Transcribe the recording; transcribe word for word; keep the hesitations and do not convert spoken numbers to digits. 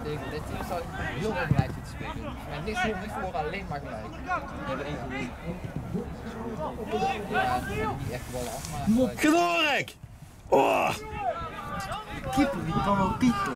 tegen dit team zou heel veel gelijk zitten spelen. Maar niks voor, niet voor alleen maar gelijk. We hebben één gelijk. Ja, die echt ballen af, maar... Gedorek! Oh! Keeper, die kan wel piepen.